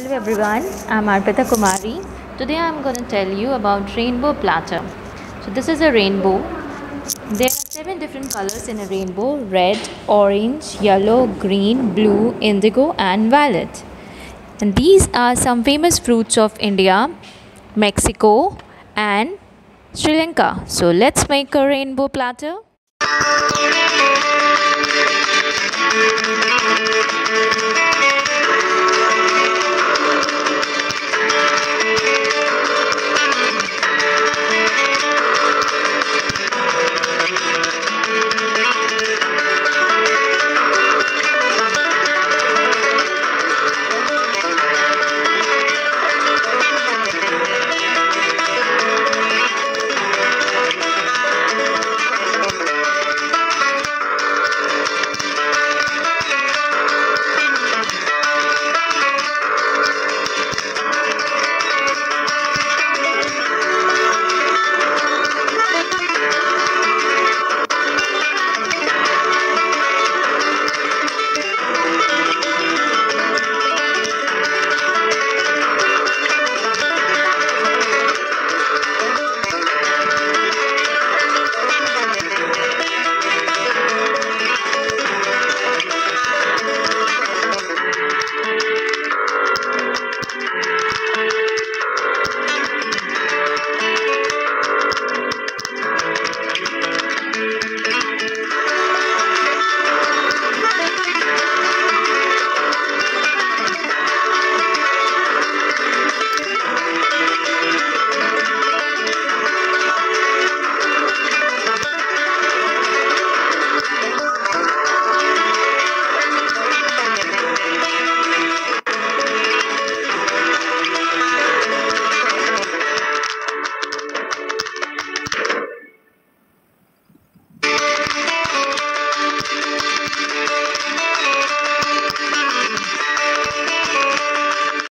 Hello everyone, I'm Arpita Kumari. Today I'm going to tell you about rainbow platter. So this is a rainbow. There are 7 different colors in a rainbow: red, orange, yellow, green, blue, indigo and violet. And these are some famous fruits of India, Mexico and Sri Lanka. So let's make a rainbow platter.